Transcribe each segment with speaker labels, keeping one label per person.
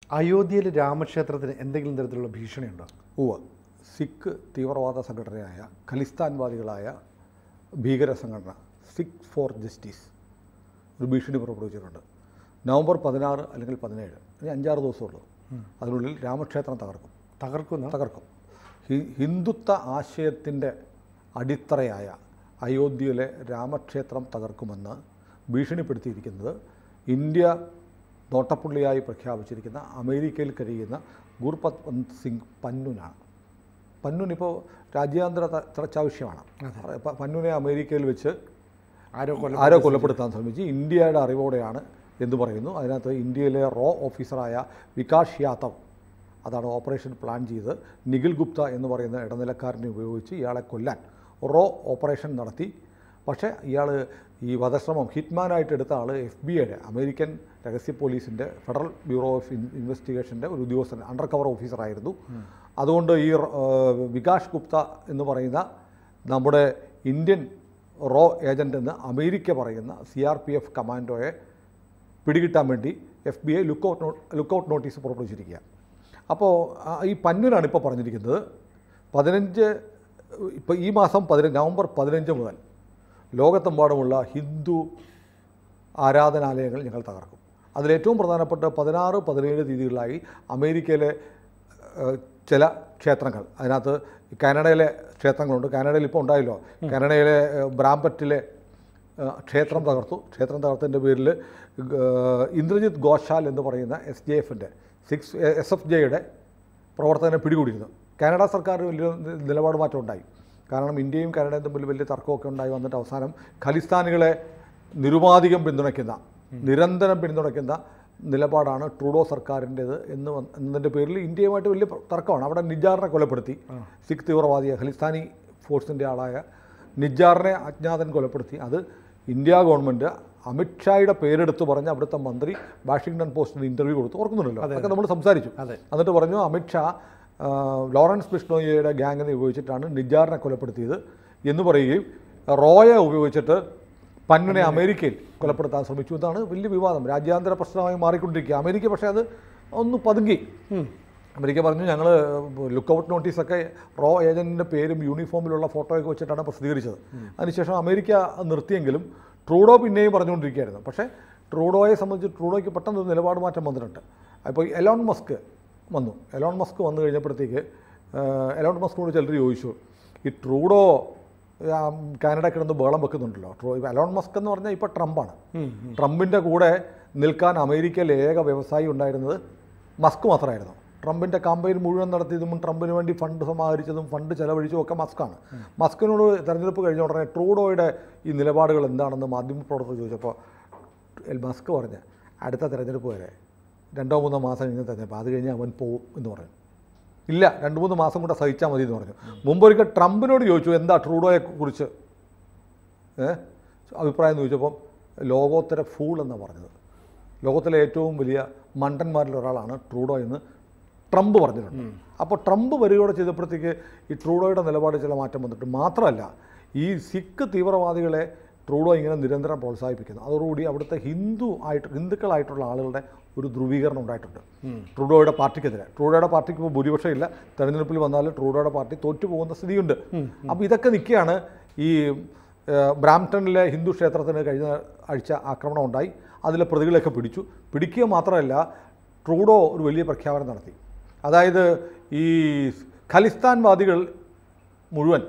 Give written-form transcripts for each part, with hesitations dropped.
Speaker 1: അയോധ്യയിലെ രാമക്ഷേത്രത്തിന് എന്തെങ്കിലും തരത്തിലുള്ള ഭീഷണിയുണ്ടോ?
Speaker 2: സിഖ് തീവ്രവാദ സംഘടനയായ ഖലിസ്ഥാൻവാദികളായ ഭീകര സംഘടന സിഖ് ഫോർ ജസ്റ്റിസ് ഒരു ഭീഷണി പുറപ്പെടുവിച്ചിട്ടുണ്ട്. നവംബർ 16 അല്ലെങ്കിൽ 17 ഇനി 5-6 ദിവസമുള്ളൂ. അതിനുള്ളിൽ രാമക്ഷേത്രം തകർക്കും. ഹിന്ദുത്വ ആശയത്തിൻ്റെ അടിത്തറയായ അയോധ്യയിലെ രാമക്ഷേത്രം തകർക്കുമെന്ന് ഭീഷണിപ്പെടുത്തിയിരിക്കുന്നത് ഇന്ത്യ നോട്ടപ്പുള്ളിയായി പ്രഖ്യാപിച്ചിരിക്കുന്ന അമേരിക്കയിൽ കഴിയുന്ന ഗുർപത് സിംഗ് പന്നുനാണ്. പന്നുൻ ഇപ്പോൾ രാജ്യാന്തര ചർച്ചാ വിഷയമാണ്. പന്നുനെ അമേരിക്കയിൽ വെച്ച് ആരോ കൊലപ്പെടുത്താൻ ശ്രമിച്ച് ഇന്ത്യയുടെ അറിവോടെയാണ് എന്ന് പറയുന്നു. അതിനകത്ത് ഇന്ത്യയിലെ റോ ഓഫീസറായ വികാസ് യാദവ് അതാണ് ഓപ്പറേഷൻ പ്ലാൻ ചെയ്ത് നിഖിൽ ഗുപ്ത എന്ന് പറയുന്ന ഇടനിലക്കാരനെ ഉപയോഗിച്ച് ഇയാളെ കൊല്ലാൻ റോ ഓപ്പറേഷൻ നടത്തി. പക്ഷേ ഇയാൾ ഈ വധശ്രമം ഹിറ്റ്മാനായിട്ട് എടുത്ത ആൾ FBI അമേരിക്കൻ രഹസ്യ പോലീസിൻ്റെ ഫെഡറൽ ബ്യൂറോ ഓഫ് ഇൻവെസ്റ്റിഗേഷൻ്റെ ഒരു ഉദ്യോഗസ്ഥൻ അണ്ടർ കവർ ഓഫീസറായിരുന്നു. അതുകൊണ്ട് ഈ വികാസ് ഗുപ്ത എന്ന് പറയുന്ന നമ്മുടെ ഇന്ത്യൻ റോ ഏജൻ്റ് എന്ന് അമേരിക്ക പറയുന്ന CRPF കമാൻഡോയെ പിടികിട്ടാൻ വേണ്ടി FBI ലുക്കൗട്ട് നോട്ടീസ് പുറപ്പെടുവിച്ചിരിക്കുക. അപ്പോൾ ഈ പന്നുനാണ് ഇപ്പോൾ പറഞ്ഞിരിക്കുന്നത് 15 ഇപ്പോൾ ഈ മാസം നവംബർ 15 മുതൽ ലോകത്തെമ്പാടുമുള്ള ഹിന്ദു ആരാധനാലയങ്ങൾ ഞങ്ങൾ തകർക്കും. അതിലേറ്റവും പ്രധാനപ്പെട്ട 16-17 തീയതികളിലായി അമേരിക്കയിലെ ചില ക്ഷേത്രങ്ങൾ, അതിനകത്ത് കാനഡയിലെ ക്ഷേത്രങ്ങളുണ്ട്. കാനഡയിൽ ഇപ്പോൾ ഉണ്ടായല്ലോ, കാനഡയിലെ ബ്രാംപറ്റിലെ ക്ഷേത്രം തകർത്തതിൻ്റെ പേരിൽ ഇന്ദ്രജിത് ഘോഷാൽ എന്ന് പറയുന്ന SFJയുടെ പ്രവർത്തകനെ പിടികൂടിയിരുന്നു. കാനഡ സർക്കാർ വലിയ നിലപാട് മാറ്റം ഉണ്ടായി. കാരണം ഇന്ത്യയും കാനഡയും തമ്മിൽ വലിയ തർക്കമൊക്കെ ഉണ്ടായി വന്നിട്ട് അവസാനം ഖലിസ്ഥാനികളെ നിരുപാധികം നിരന്തരം പിന്തുണയ്ക്കുന്ന നിലപാടാണ് ട്രൂഡോ സർക്കാരിൻ്റേത് എന്നതിൻ്റെ പേരിൽ ഇന്ത്യയുമായിട്ട് വലിയ തർക്കമാണ്. അവിടെ നിജാറിനെ കൊലപ്പെടുത്തി, സിഖ് തീവ്രവാദിയെ ഖലിസ്ഥാനി ഫോഴ്സിൻ്റെ ആളായ നിജാറിനെ അജ്ഞാതൻ കൊലപ്പെടുത്തി. അത് ഇന്ത്യ ഗവൺമെൻറ് അമിത്ഷായുടെ പേരെടുത്ത് പറഞ്ഞ് അവിടുത്തെ മന്ത്രി വാഷിങ്ടൺ പോസ്റ്റിന് ഇൻ്റർവ്യൂ കൊടുത്തു. ഓർക്കുന്നുണ്ടല്ലോ, അതൊക്കെ നമ്മൾ സംസാരിച്ചു. എന്നിട്ട് പറഞ്ഞു അമിത്ഷാ ലോറൻസ് ബിഷ്ണോയിയുടെ ഗ്യാങ്ങിനെ ഉപയോഗിച്ചിട്ടാണ് നിജാറിനെ കൊലപ്പെടുത്തിയത് എന്ന് പറയുകയും റോയെ ഉപയോഗിച്ചിട്ട് പന്നുനെ അമേരിക്കയിൽ കൊലപ്പെടുത്താൻ ശ്രമിച്ചു. എന്നാണ് വലിയ വിവാദം, രാജ്യാന്തര പ്രശ്നമായി മാറിക്കൊണ്ടിരിക്കുക. അമേരിക്ക പക്ഷേ അത് ഒന്ന് പതുങ്ങി. അമേരിക്ക പറഞ്ഞു ഞങ്ങൾ ലുക്കൗട്ട് നോട്ടീസൊക്കെ റോ ഏജൻറ്റിൻ്റെ പേരും യൂണിഫോമിലുള്ള ഫോട്ടോയൊക്കെ വെച്ചിട്ടാണ് പ്രസിദ്ധീകരിച്ചത്. അതിനുശേഷം അമേരിക്ക നിർത്തിയെങ്കിലും ട്രൂഡോ പിന്നെയും പറഞ്ഞുകൊണ്ടിരിക്കുകയായിരുന്നു. പക്ഷേ ട്രൂഡോയെ സംബന്ധിച്ച് ട്രൂഡോയ്ക്ക് പെട്ടെന്ന് ഒരു നിലപാട് മാറ്റം വന്നിട്ടുണ്ട്. അപ്പോൾ എലോൺ മസ്ക് വന്നു കഴിഞ്ഞപ്പോഴത്തേക്ക് എലോൺ മസ്കിനോട് ചിലർ ചോദിച്ചു, ഈ ട്രൂഡോ കാനഡ കിടന്ന് ബഹളം വെക്കുന്നുണ്ടല്ലോ. എലോൺ മസ്ക് എന്ന് പറഞ്ഞാൽ ഇപ്പോൾ ട്രംപാണ്. ട്രംപിൻ്റെ കൂടെ നിൽക്കാൻ അമേരിക്കയിലെ ഏക വ്യവസായി ഉണ്ടായിരുന്നത് മസ്ക് മാത്രമായിരുന്നു. ട്രംപിൻ്റെ കാമ്പയിൻ മുഴുവൻ നടത്തിയതും ട്രംപിന് വേണ്ടി ഫണ്ട് സമാഹരിച്ചതും ഫണ്ട് ചെലവഴിച്ചതും ഒക്കെ മസ്കാണ്. മസ്കിനോട് തെരഞ്ഞെടുപ്പ് കഴിഞ്ഞ ഉടനെ ട്രൂഡോയുടെ ഈ നിലപാടുകൾ എന്താണെന്ന് മാധ്യമപ്രവർത്തകർ ചോദിച്ചപ്പോൾ മസ്ക് പറഞ്ഞ് അടുത്ത തെരഞ്ഞെടുപ്പ് വരെ 2-3 മാസം കഴിഞ്ഞ് തെരഞ്ഞെടുപ്പ്, അത് കഴിഞ്ഞ് അവൻ പോവും എന്ന് പറഞ്ഞു. ഇല്ല, 2-3 മാസം കൂടെ സഹിച്ചാൽ മതി എന്ന് പറഞ്ഞു. മുമ്പൊരിക്കൽ ട്രംപിനോട് ചോദിച്ചു എന്താ ട്രൂഡോയെ കുറിച്ച് അഭിപ്രായം എന്ന് ചോദിച്ചപ്പം ലോകോത്തര ഫൂൾ എന്നാണ് പറഞ്ഞത്. ലോകത്തിലെ ഏറ്റവും വലിയ മണ്ടന്മാരിൽ ഒരാളാണ് ട്രൂഡോ എന്ന് ട്രംപ് പറഞ്ഞിട്ടുണ്ട്. അപ്പോൾ ട്രംപ് വരികയോടെ ചെയ്തപ്പോഴത്തേക്ക് ഈ ട്രൂഡോയുടെ നിലപാട് ചില മാറ്റം വന്നിട്ട് മാത്രമല്ല ഈ സിഖ് തീവ്രവാദികളെ ട്രൂഡോ ഇങ്ങനെ നിരന്തരം പ്രോത്സാഹിപ്പിക്കുന്നു. അതോടുകൂടി അവിടുത്തെ ഹിന്ദുക്കളായിട്ടുള്ള ആളുകളുടെ ഒരു ധ്രുവീകരണം ഉണ്ടായിട്ടുണ്ട് ട്രൂഡോയുടെ പാർട്ടിക്കെതിരെ. ട്രൂഡോയുടെ പാർട്ടിക്ക് ഇപ്പോൾ ഭൂരിപക്ഷം ഇല്ല, തെരഞ്ഞെടുപ്പിൽ വന്നാൽ ട്രൂഡോയുടെ പാർട്ടി തോറ്റുപോകുന്ന സ്ഥിതിയുണ്ട്. അപ്പോൾ ഇതൊക്കെ നിൽക്കുകയാണ്. ഈ ബ്രാംപ്ടണിലെ ഹിന്ദു ക്ഷേത്രത്തിന് കഴിഞ്ഞ ആഴ്ച ആക്രമണം ഉണ്ടായി. അതിലെ പ്രതികളെയൊക്കെ പിടിക്കുക മാത്രമല്ല ട്രൂഡോ ഒരു വലിയ പ്രഖ്യാപനം നടത്തി. അതായത് ഈ ഖലിസ്ഥാൻവാദികൾ മുഴുവൻ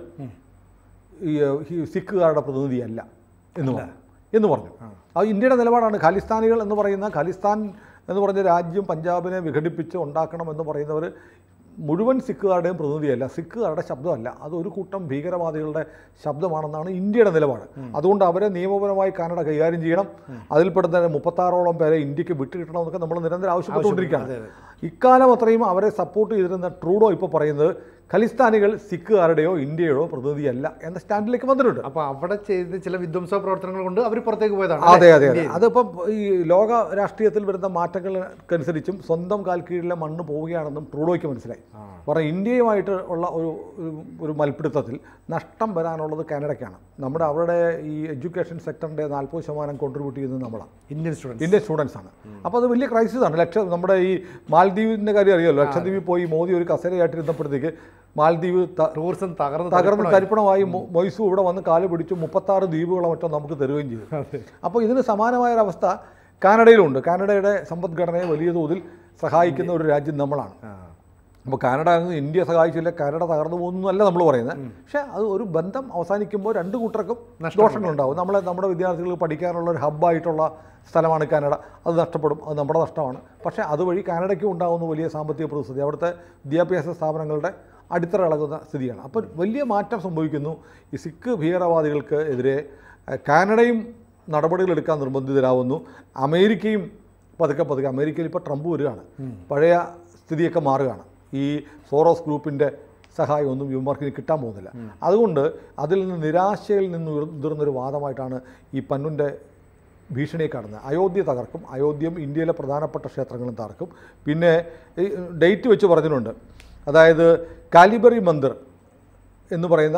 Speaker 2: ഈ സിഖുകാരുടെ പ്രതിനിധിയല്ല എന്ന് പറഞ്ഞു. അത് ഇന്ത്യയുടെ നിലപാടാണ്. ഖലിസ്ഥാനികൾ എന്ന് പറയുന്ന ഖലിസ്ഥാൻ എന്ന് പറഞ്ഞ രാജ്യം പഞ്ചാബിനെ വിഘടിപ്പിച്ച് ഉണ്ടാക്കണമെന്ന് പറയുന്നവർ മുഴുവൻ സിഖുകാരുടെയും പ്രതിനിധിയല്ല, സിഖുകാരുടെ ശബ്ദമല്ല, അതൊരു കൂട്ടം ഭീകരവാദികളുടെ ശബ്ദമാണെന്നാണ് ഇന്ത്യയുടെ നിലപാട്. അതുകൊണ്ട് അവരെ നിയമപരമായി കാനഡ കൈകാര്യം ചെയ്യണം. അതിൽപ്പെടുന്ന 36ഓളം പേരെ ഇന്ത്യക്ക് വിട്ടുകിട്ടണമെന്നൊക്കെ നമ്മൾ നിരന്തരം ആവശ്യപ്പെട്ടുകൊണ്ടിരിക്കുകയാണ്. ഇക്കാലം അത്രയും അവരെ സപ്പോർട്ട് ചെയ്തിരുന്ന ട്രൂഡോ ഇപ്പോൾ പറയുന്നത് ഖലിസ്ഥാനികൾ സിഖുകാരുടെയോ ഇന്ത്യയുടെയോ പ്രതിനിധിയല്ല എന്ന സ്റ്റാൻഡിലേക്ക് വന്നിട്ടുണ്ട്.
Speaker 1: അപ്പോൾ അവിടെ ചെയ്ത് ചില വിധ്വംസ പ്രവർത്തനങ്ങൾ കൊണ്ട് അവർ പുറത്തേക്ക് പോയതാണ്.
Speaker 2: അതെ അതെ അതെ. അതിപ്പം ഈ ലോക രാഷ്ട്രീയത്തിൽ വരുന്ന മാറ്റങ്ങൾക്കനുസരിച്ചും സ്വന്തം കാൽ കീഴിലെ മണ്ണ് പോവുകയാണെന്നും ട്രൂഡോയ്ക്ക് മനസ്സിലായി. കാരണം ഇന്ത്യയുമായിട്ട് ഉള്ള ഒരു മൽപ്പിടുത്തത്തിൽ നഷ്ടം വരാനുള്ളത് കാനഡയ്ക്കാണ്. അവരുടെ ഈ എഡ്യൂക്കേഷൻ സെക്ടറിൻ്റെ 40% കോൺട്രിബ്യൂട്ട് ചെയ്യുന്നത് നമ്മളാണ്, ഇന്ത്യൻ സ്റ്റുഡൻസ് ആണ്. അപ്പോൾ അത് വലിയ ക്രൈസിസ് ആണ്. നമ്മുടെ ഈ മാൽദ്വീപിൻ്റെ കാര്യം അറിയാമല്ലോ. ലക്ഷദ്വീപിൽ പോയി മോദി ഒരു കസേരയായിട്ടിരുന്നപ്പോഴത്തേക്ക് മാൽദ്വീപ് ടൂറിസം തകർന്ന് തരിപ്പണമായി മൊയ്സു ഇവിടെ വന്ന് കാല് പിടിച്ചു 36 ദ്വീപുകളോ മറ്റോ നമുക്ക് തരുകയും ചെയ്തു. അപ്പോൾ ഇതിന് സമാനമായൊരവസ്ഥ കാനഡയിലുണ്ട്. കാനഡയുടെ സമ്പദ്ഘടനയെ വലിയ തോതിൽ സഹായിക്കുന്ന ഒരു രാജ്യം നമ്മളാണ്. അപ്പോൾ കാനഡ ഇന്ത്യ സഹായിച്ചില്ല, കാനഡ തകർന്നു പോകുന്നല്ല നമ്മൾ പറയുന്നത്. പക്ഷേ അത് ഒരു ബന്ധം അവസാനിക്കുമ്പോൾ രണ്ട് കൂട്ടർക്കും ദോഷങ്ങളുണ്ടാവും. നമ്മുടെ വിദ്യാർത്ഥികൾക്ക് പഠിക്കാനുള്ള ഒരു ഹബ്ബായിട്ടുള്ള സ്ഥലമാണ് കാനഡ. അത് നഷ്ടപ്പെടും, അത് നമ്മുടെ നഷ്ടമാണ്. പക്ഷേ അതുവഴി കാനഡയ്ക്ക് ഉണ്ടാകുന്ന വലിയ സാമ്പത്തിക പ്രതിസന്ധി, അവിടുത്തെ വിദ്യാഭ്യാസ സ്ഥാപനങ്ങളുടെ അടിത്തറ ഇളകുന്ന സ്ഥിതിയാണ്. അപ്പോൾ വലിയ മാറ്റം സംഭവിക്കുന്നു. ഈ സിഖ് ഭീകരവാദികൾക്ക് എതിരെ കാനഡയും നടപടികളെടുക്കാൻ നിർബന്ധിതരാകുന്നു. അമേരിക്കയും പതുക്കെ അമേരിക്കയിൽ ഇപ്പോൾ ട്രംപ് വരികയാണ്, പഴയ സ്ഥിതിയൊക്കെ മാറുകയാണ്. ഈ സോറോസ് ഗ്രൂപ്പിൻ്റെ സഹായമൊന്നും യുവമാർക്കിന് കിട്ടാൻ പോകുന്നില്ല. അതുകൊണ്ട് അതിൽ നിന്ന് നിരാശയിൽ നിന്ന് ഉയർന്നൊരു വാദമായിട്ടാണ് ഈ പന്നുൻ്റെ ഭീഷണിയെ കാണുന്നത്. അയോധ്യ തകർക്കും, അയോധ്യയും ഇന്ത്യയിലെ പ്രധാനപ്പെട്ട ക്ഷേത്രങ്ങളും തകർക്കും. പിന്നെ ഡേറ്റ് വെച്ച് പറഞ്ഞിട്ടുണ്ട്. അതായത് കാലിബറി മന്ദിർ എന്ന് പറയുന്ന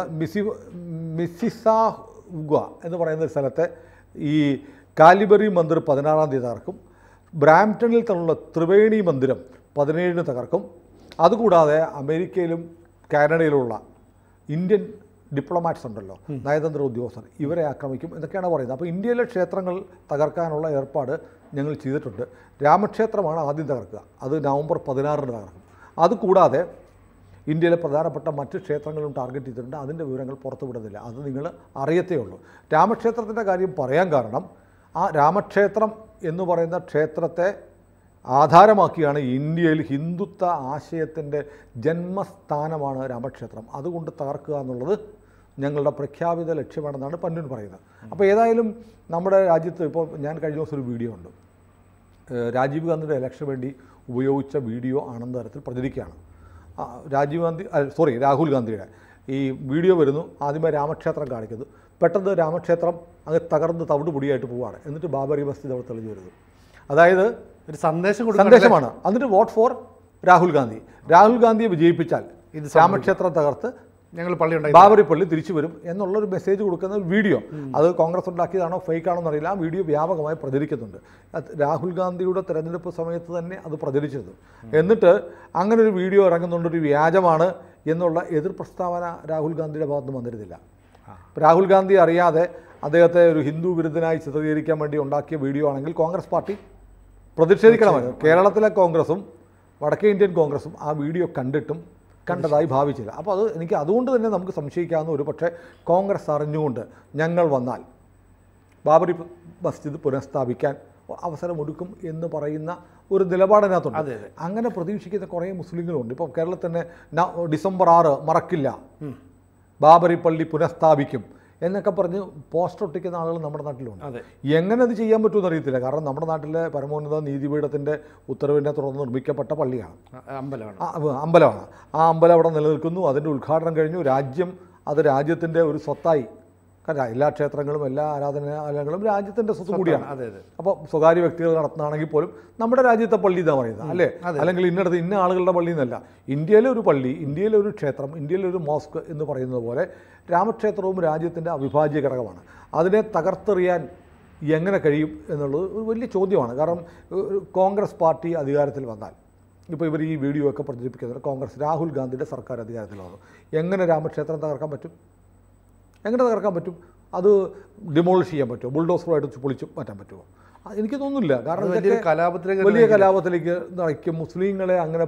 Speaker 2: മിസിസാഗ എന്ന് പറയുന്ന സ്ഥലത്തെ ഈ കാലിബറി മന്ദിർ 16-ാം തീയതി തകർക്കും. ബ്രാംപ്ടണിൽ തന്നുള്ള ത്രിവേണി മന്ദിരം 17-ന് തകർക്കും. അതുകൂടാതെ അമേരിക്കയിലും കാനഡയിലുള്ള ഇന്ത്യൻ ഡിപ്ലോമാറ്റ്സ് ഉണ്ടല്ലോ, നയതന്ത്ര ഉദ്യോഗസ്ഥർ, ഇവരെ ആക്രമിക്കും എന്നൊക്കെയാണ് പറയുന്നത്. അപ്പോൾ ഇന്ത്യയിലെ ക്ഷേത്രങ്ങൾ തകർക്കാനുള്ള ഏർപ്പാട് ഞങ്ങൾ ചെയ്തിട്ടുണ്ട്. രാമക്ഷേത്രമാണ് ആദ്യം തകർക്കുക, അത് നവംബർ 16-ന് തകർക്കും. അതുകൂടാതെ ഇന്ത്യയിലെ പ്രധാനപ്പെട്ട മറ്റ് ക്ഷേത്രങ്ങളും ടാർഗറ്റ് ചെയ്തിട്ടുണ്ട്. അതിൻ്റെ വിവരങ്ങൾ പുറത്തു വിടുന്നില്ല, അത് നിങ്ങൾ അറിയത്തേ ഉള്ളൂ. രാമക്ഷേത്രത്തിൻ്റെ കാര്യം പറയാൻ കാരണം ആ രാമക്ഷേത്രം എന്ന് പറയുന്ന ക്ഷേത്രത്തെ ആധാരമാക്കിയാണ് ഇന്ത്യയിൽ ഹിന്ദുത്വ ആശയത്തിൻ്റെ ജന്മസ്ഥാനമാണ് രാമക്ഷേത്രം. അതുകൊണ്ട് തകർക്കുക എന്നുള്ളത് ഞങ്ങളുടെ പ്രഖ്യാപിത ലക്ഷ്യമാണെന്നാണ് പന്നുൻ പറയുന്നത്. അപ്പോൾ ഏതായാലും നമ്മുടെ രാജ്യത്ത് ഇപ്പോൾ ഞാൻ കഴിഞ്ഞ ദിവസം ഒരു വീഡിയോ ഉണ്ട്, രാജീവ് ഗാന്ധിയുടെ ഇലക്ഷന് വേണ്ടി ഉപയോഗിച്ച വീഡിയോ ആണെന്ന തരത്തിൽ പ്രചരിക്കുകയാണ്. രാഹുൽ ഗാന്ധിയുടെ ഈ വീഡിയോ വരുന്നു. ആദ്യമേ രാമക്ഷേത്രം കാണിക്കുന്നു, പെട്ടെന്ന് രാമക്ഷേത്രം അങ്ങ് തകർന്ന് തവിട് പൊടിയായിട്ട് പോവുകയാണ്. എന്നിട്ട് ബാബറി മസ്ജിദ് അവിടെ തെളിഞ്ഞു വരുന്നു. അതായത് ഒരു സന്ദേശമാണ്. എന്നിട്ട് വോട്ട് ഫോർ രാഹുൽ ഗാന്ധിയെ വിജയിപ്പിച്ചാൽ ഇത് രാമക്ഷേത്രം തകർത്ത് ഞങ്ങൾ ബാബറി പള്ളി തിരിച്ചു വരും എന്നുള്ളൊരു മെസ്സേജ് കൊടുക്കുന്ന ഒരു വീഡിയോ. അത് കോൺഗ്രസ് ഉണ്ടാക്കിയതാണോ ഫേക്കാണോ എന്നറിയില്ല. ആ വീഡിയോ വ്യാപകമായി പ്രചരിക്കുന്നുണ്ട്. രാഹുൽ ഗാന്ധിയുടെ തെരഞ്ഞെടുപ്പ് സമയത്ത് തന്നെ അത് പ്രചരിച്ചത്. എന്നിട്ട് അങ്ങനെ ഒരു വീഡിയോ ഇറങ്ങുന്നുണ്ടൊരു വ്യാജമാണ് എന്നുള്ള എതിർ പ്രസ്താവന രാഹുൽ ഗാന്ധിയുടെ ഭാഗത്ത് വന്നിരുന്നില്ല. രാഹുൽ ഗാന്ധി അറിയാതെ അദ്ദേഹത്തെ ഒരു ഹിന്ദു വിരുദ്ധനായി ചിത്രീകരിക്കാൻ വേണ്ടി ഉണ്ടാക്കിയ വീഡിയോ ആണെങ്കിൽ കോൺഗ്രസ് പാർട്ടി പ്രതിഷേധിക്കണമായിരുന്നു. കേരളത്തിലെ കോൺഗ്രസും വടക്കേ ഇന്ത്യൻ കോൺഗ്രസും ആ വീഡിയോ കണ്ടതായി ഭാവിച്ചില്ല. അപ്പോൾ എനിക്ക് അതുകൊണ്ട് തന്നെ നമുക്ക് സംശയിക്കാവുന്ന ഒരു പക്ഷേ കോൺഗ്രസ് അറിഞ്ഞുകൊണ്ട് ഞങ്ങൾ വന്നാൽ ബാബറി മസ്ജിദ് പുനഃസ്ഥാപിക്കാൻ അവസരമൊരുക്കും എന്ന് പറയുന്ന ഒരു നിലപാടിനകത്തുണ്ട്. അങ്ങനെ പ്രതീക്ഷിക്കുന്ന കുറേ മുസ്ലിങ്ങളുണ്ട്. ഇപ്പോൾ കേരളത്തിൽ തന്നെ ഡിസംബർ 6 മറക്കില്ല, ബാബറി പള്ളി പുനഃസ്ഥാപിക്കും എന്നൊക്കെ പറഞ്ഞ് പോസ്റ്റർ ഒട്ടിക്കുന്ന ആളുകൾ നമ്മുടെ നാട്ടിലുണ്ട്. എങ്ങനെ അത് ചെയ്യാൻ പറ്റുമെന്ന് അറിയത്തില്ല. കാരണം നമ്മുടെ നാട്ടിലെ പരമോന്നത നീതിപീഠത്തിൻ്റെ ഉത്തരവിനെ തുടർന്ന് നിർമ്മിക്കപ്പെട്ട പള്ളിയാണ്, അമ്പലമാണ്. ആ അമ്പലം അവിടെ നിലനിൽക്കുന്നു. അതിൻ്റെ ഉദ്ഘാടനം കഴിഞ്ഞു. രാജ്യത്തിൻ്റെ ഒരു സ്വത്തായി. കാരണം എല്ലാ ക്ഷേത്രങ്ങളും എല്ലാ ആരാധനാലയങ്ങളും രാജ്യത്തിൻ്റെ സ്വത്ത് കൂടിയാണ്. അപ്പോൾ സ്വകാര്യ വ്യക്തികൾ നടത്തുന്നതാണെങ്കിൽ പോലും നമ്മുടെ രാജ്യത്തെ പള്ളി എന്നാണ് പറയുന്നത്, അല്ലേ? അല്ലെങ്കിൽ ഇന്നടത്ത് ഇന്ന ആളുകളുടെ പള്ളി എന്നല്ല. ഇന്ത്യയിലെ ഒരു പള്ളി, ഇന്ത്യയിലെ ഒരു ക്ഷേത്രം, ഇന്ത്യയിലെ ഒരു മോസ്ക് എന്ന് പറയുന്നത് പോലെ രാമക്ഷേത്രവും രാജ്യത്തിൻ്റെ അവിഭാജ്യ ഘടകമാണ്. അതിനെ തകർത്തെറിയാൻ എങ്ങനെ കഴിയും എന്നുള്ളത് ഒരു വലിയ ചോദ്യമാണ്. കാരണം കോൺഗ്രസ് പാർട്ടി അധികാരത്തിൽ വന്നാൽ, ഇപ്പോൾ ഇവർ ഈ വീഡിയോ ഒക്കെ പ്രചരിപ്പിക്കുന്നത് കോൺഗ്രസ് രാഹുൽ ഗാന്ധിയുടെ സർക്കാർ അധികാരത്തിൽ വന്നു, എങ്ങനെ രാമക്ഷേത്രം തകർക്കാൻ പറ്റും? അത് ഡിമോളിഷ് ചെയ്യാൻ പറ്റുമോ? ബുൾഡോസറുമായിട്ട് പൊളിച്ച് മാറ്റാൻ പറ്റുമോ? എനിക്ക് തോന്നുന്നില്ല. കാരണം വലിയ കലാപത്തിലേക്ക് നയിക്കും. മുസ്ലിങ്ങളെ അങ്ങനെ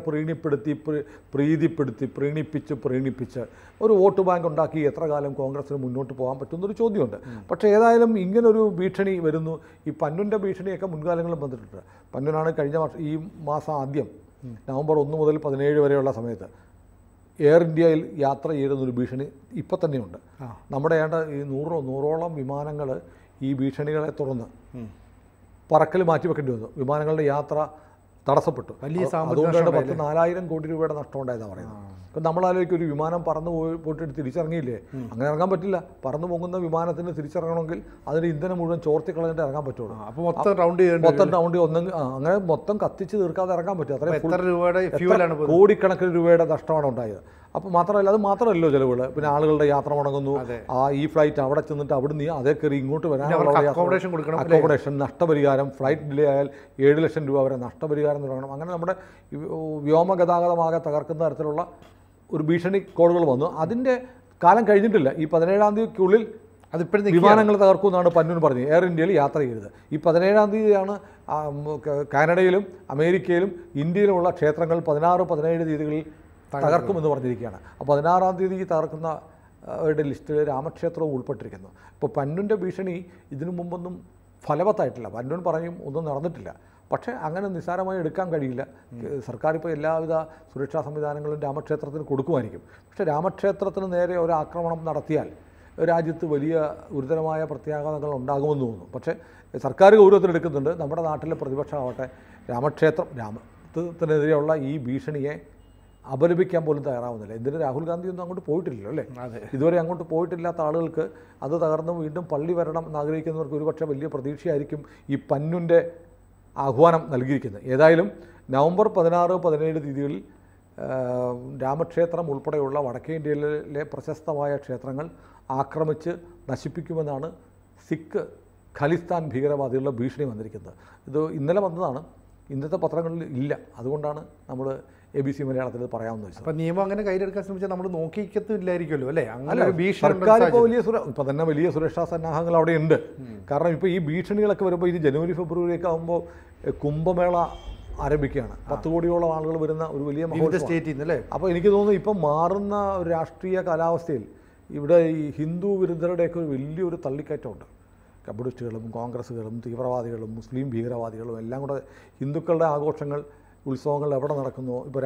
Speaker 2: പ്രീണിപ്പിച്ച് ഒരു വോട്ട് ബാങ്ക് ഉണ്ടാക്കി എത്ര കാലം കോൺഗ്രസിന് മുന്നോട്ട് പോകാൻ പറ്റുമെന്നൊരു ചോദ്യമുണ്ട്. പക്ഷേ ഏതായാലും ഇങ്ങനൊരു ഭീഷണി വരുന്നു. ഈ പന്നുൻ്റെ ഭീഷണിയൊക്കെ മുൻകാലങ്ങളിൽ വന്നിട്ടുണ്ട്. പന്നുനാണ് കഴിഞ്ഞ വർഷം ഈ മാസം ആദ്യം നവംബർ 1 മുതൽ 17 വരെയുള്ള സമയത്ത് എയർ ഇന്ത്യയിൽ യാത്ര ചെയ്യുന്നൊരു ഭീഷണി ഇപ്പോൾ തന്നെയുണ്ട്. നമ്മുടെ ഈ 100ഓളം വിമാനങ്ങൾ ഈ ഭീഷണികളെ തുടർന്ന് പറക്കൽ മാറ്റിവെക്കേണ്ടി വന്നു. വിമാനങ്ങളുടെ യാത്ര തടസ്സപ്പെട്ടു.
Speaker 1: വലിയ
Speaker 2: അതുകൊണ്ടാണ് 10,000 കോടി രൂപയുടെ നഷ്ടം ഉണ്ടായതാണ് പറയുന്നത്. ഇപ്പം നമ്മളാലേക്ക് ഒരു വിമാനം പറന്നു പോയിട്ട് തിരിച്ചിറങ്ങിയില്ലേ, അങ്ങനെ ഇറങ്ങാൻ പറ്റില്ല. പറന്നു പോകുന്ന വിമാനത്തിന് തിരിച്ചിറങ്ങണമെങ്കിൽ അതിന് ഇന്ധനം മുഴുവൻ ചോർത്തി കളഞ്ഞിട്ട് ഇറങ്ങാൻ പറ്റുള്ളൂ.
Speaker 1: അപ്പോൾ മൊത്തം റൗണ്ട്
Speaker 2: അങ്ങനെ മൊത്തം കത്തിച്ച് തീർക്കാതെ ഇറങ്ങാൻ പറ്റും.
Speaker 1: അത്രയും
Speaker 2: കോടിക്കണക്കിന് രൂപയുടെ നഷ്ടമാണ് ഉണ്ടായത്. അപ്പോൾ മാത്രമല്ല, അത് മാത്രമല്ലോ ചിലവുകൾ. പിന്നെ ആളുകളുടെ യാത്ര മുടങ്ങുന്നു. ഈ ഫ്ലൈറ്റ് അവിടെ ചെന്നിട്ട് അവിടുന്ന് അതേ കയറി ഇങ്ങോട്ട് വരാനുള്ള അക്കോമഡേഷൻ, നഷ്ടപരിഹാരം, ഫ്ലൈറ്റ് ഡിലേ ആയാൽ 7 ലക്ഷം രൂപ വരെ നഷ്ടപരിഹാരം തുടങ്ങണം. അങ്ങനെ നമ്മുടെ വ്യോമഗതാഗതമാകെ തകർക്കുന്ന തരത്തിലുള്ള ഒരു ഭീഷണി കോളുകൾ വന്നു. അതിൻ്റെ കാലം കഴിഞ്ഞിട്ടില്ല. ഈ 17-ാം തീയതിക്കുള്ളിൽ അതിപ്പോഴും വിമാനങ്ങൾ തകർക്കുമെന്നാണ് പന്നൂൻ പറഞ്ഞത്. എയർ ഇന്ത്യയിൽ യാത്ര ചെയ്തത് ഈ 17-ാം തീയതിയാണ്. കാനഡയിലും അമേരിക്കയിലും ഇന്ത്യയിലുമുള്ള ക്ഷേത്രങ്ങൾ 16, 17 തീയതികളിൽ തകർക്കുമെന്ന് പറഞ്ഞിരിക്കുകയാണ്. അപ്പോൾ 16-ാം തീയതി തകർക്കുന്ന ലിസ്റ്റിൽ രാമക്ഷേത്രവും ഉൾപ്പെട്ടിരിക്കുന്നു. ഇപ്പോൾ പന്നൂൻ്റെ ഭീഷണി ഇതിനു മുമ്പൊന്നും ഫലവത്തായിട്ടില്ല. പന്നൂൻ പറയും ഒന്നും നടന്നിട്ടില്ല. പക്ഷേ അങ്ങനെ നിസ്സാരമായി എടുക്കാൻ കഴിയില്ല. സർക്കാർ ഇപ്പോൾ എല്ലാവിധ സുരക്ഷാ സംവിധാനങ്ങളും രാമക്ഷേത്രത്തിന് കൊടുക്കുമായിരിക്കും. പക്ഷേ രാമക്ഷേത്രത്തിന് നേരെ ഒരു ആക്രമണം നടത്തിയാൽ രാജ്യത്ത് വലിയ ഗുരുതരമായ പ്രത്യാഘാതങ്ങൾ ഉണ്ടാകുമെന്ന് തോന്നുന്നു. പക്ഷേ സർക്കാർ ഗൗരവത്തിലെടുക്കുന്നുണ്ട്. നമ്മുടെ നാട്ടിലെ പ്രതിപക്ഷമാവട്ടെ രാമത്തിനെതിരെയുള്ള ഈ ഭീഷണിയെ അപലപിക്കാൻ പോലും തയ്യാറാവുന്നില്ല. എന്തിന് രാഹുൽ ഗാന്ധി ഒന്നും അങ്ങോട്ട് പോയിട്ടില്ലല്ലോ അല്ലേ? ഇതുവരെ അങ്ങോട്ട് പോയിട്ടില്ലാത്ത ആളുകൾക്ക് അത് തകർന്ന് വീണ്ടും പള്ളി വരണം എന്നാഗ്രഹിക്കുന്നവർക്ക് ഒരുപക്ഷെ വലിയ പ്രതീക്ഷയായിരിക്കും ഈ പന്നൂൻ്റെ ആഹ്വാനം നൽകിയിരിക്കുന്നത്. ഏതായാലും നവംബർ 16, 17 തീയതികളിൽ രാമക്ഷേത്രം ഉൾപ്പെടെയുള്ള വടക്കേ ഇന്ത്യയിലെ പ്രശസ്തമായ ക്ഷേത്രങ്ങൾ ആക്രമിച്ച് നശിപ്പിക്കുമെന്നാണ് സിഖ് ഖലിസ്ഥാൻ ഭീകരവാദികളുടെ ഭീഷണി വന്നിരിക്കുന്നത്. ഇത് ഇന്നലെ വന്നതാണ്, ഇന്നത്തെ പത്രങ്ങളിൽ ഇല്ല. അതുകൊണ്ടാണ് നമ്മൾ ABC മലയാളത്തിൽ പറയാമെന്ന് വെച്ചാൽ.
Speaker 1: അപ്പോൾ നിയമം അങ്ങനെ കയ്യിലെടുക്കാൻ ശ്രമിച്ചാൽ നമ്മൾ നോക്കിക്കത്തില്ലായിരിക്കുമല്ലോ അല്ലേ? അങ്ങനെ
Speaker 2: സർക്കാർ ഇപ്പോൾ ഇപ്പോൾ തന്നെ വലിയ സുരക്ഷാ സന്നാഹങ്ങൾ അവിടെ ഉണ്ട്. കാരണം ഇപ്പോൾ ഈ ഭീഷണികളൊക്കെ വരുമ്പോൾ ഇത് ജനുവരി ഫെബ്രുവരിയൊക്കെ ആകുമ്പോൾ കുംഭമേള ആരംഭിക്കുകയാണ്. 10 കോടിയോളം ആളുകൾ വരുന്ന ഒരു വലിയ
Speaker 1: സ്റ്റേറ്റിൽ നിന്ന് അല്ലേ?
Speaker 2: അപ്പോൾ എനിക്ക് തോന്നുന്നു ഇപ്പം മാറുന്ന ഒരു രാഷ്ട്രീയ കാലാവസ്ഥയിൽ ഇവിടെ ഈ ഹിന്ദു വിരുദ്ധരുടെയൊക്കെ ഒരു വലിയൊരു തള്ളിക്കയറ്റമുണ്ട്. കമ്മ്യൂണിസ്റ്റുകളും കോൺഗ്രസ്സുകളും തീവ്രവാദികളും മുസ്ലിം ഭീകരവാദികളും എല്ലാം കൂടെ ഹിന്ദുക്കളുടെ ആഘോഷങ്ങൾ, ഉത്സവങ്ങൾ എവിടെ നടക്കുന്നു. ഇപ്പോൾ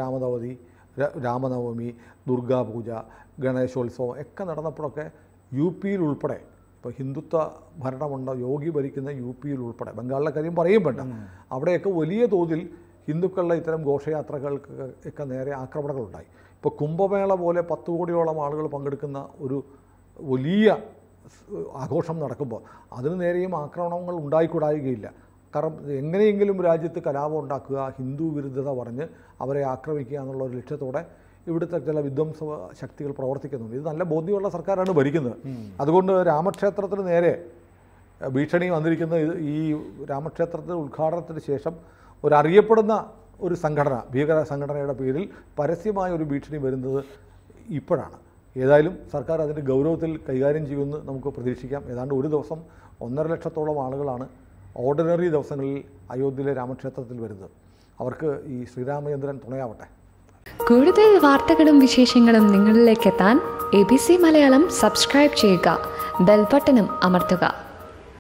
Speaker 2: രാമനവമി, ദുർഗാപൂജ, ഗണേശോത്സവം ഒക്കെ നടന്നപ്പോഴൊക്കെ UP ഉൾപ്പെടെ ഇപ്പോൾ ഹിന്ദുത്വ ഭരണമുണ്ട്, യോഗി ഭരിക്കുന്ന UP ഉൾപ്പെടെ, ബംഗാളിലെ കാര്യം പറയും വേണ്ട, അവിടെയൊക്കെ വലിയ തോതിൽ ഹിന്ദുക്കളുടെ ഇത്തരം ഘോഷയാത്രകൾക്ക് ഒക്കെ നേരെ ആക്രമണങ്ങളുണ്ടായി. ഇപ്പോൾ കുംഭമേള പോലെ 10 കോടിയോളം ആളുകൾ പങ്കെടുക്കുന്ന ഒരു വലിയ ആഘോഷം നടക്കുമ്പോൾ അതിന് നേരെയും ആക്രമണങ്ങൾ ഉണ്ടായിക്കൂടായികയില്ല. കാരണം എങ്ങനെയെങ്കിലും രാജ്യത്ത് കലാപം ഉണ്ടാക്കുക, ഹിന്ദു വിരുദ്ധത പറഞ്ഞ് അവരെ ആക്രമിക്കുക എന്നുള്ള ഒരു ലക്ഷ്യത്തോടെ ഇവിടുത്തെ ചില വിധ്വംസ ശക്തികൾ പ്രവർത്തിക്കുന്നുണ്ട്. ഇത് നല്ല ബോധ്യമുള്ള സർക്കാരാണ് ഭരിക്കുന്നത്. അതുകൊണ്ട് രാമക്ഷേത്രത്തിന് നേരെ ഭീഷണി വന്നിരിക്കുന്ന ഈ രാമക്ഷേത്രത്തിൻ്റെ ഉദ്ഘാടനത്തിന് ശേഷം ഒരറിയപ്പെടുന്ന ഒരു സംഘടന, ഭീകര സംഘടനയുടെ പേരിൽ പരസ്യമായ ഒരു ഭീഷണി വരുന്നത് ഇപ്പോഴാണ്. ഏതായാലും സർക്കാർ അതിൻ്റെ ഗൗരവത്തിൽ കൈകാര്യം ചെയ്യുമെന്ന് നമുക്ക് പ്രതീക്ഷിക്കാം. ഏതാണ്ട് ഒരു ദിവസം 1.5 ലക്ഷത്തോളം ആളുകളാണ് ഓർഡിനറി ദിവസങ്ങളിൽ അയോധ്യയിലെ രാമക്ഷേത്രത്തിൽ വരുന്നത്. അവർക്ക് ഈ ശ്രീരാമചന്ദ്രൻ തുണയാവട്ടെ.
Speaker 3: കൂടുതൽ വാർത്തകളും വിശേഷങ്ങളും നിങ്ങളിലേക്ക് എത്താൻ ABC മലയാളം സബ്സ്ക്രൈബ് ചെയ്യുക, ബെൽ ബട്ടണും അമർത്തുക.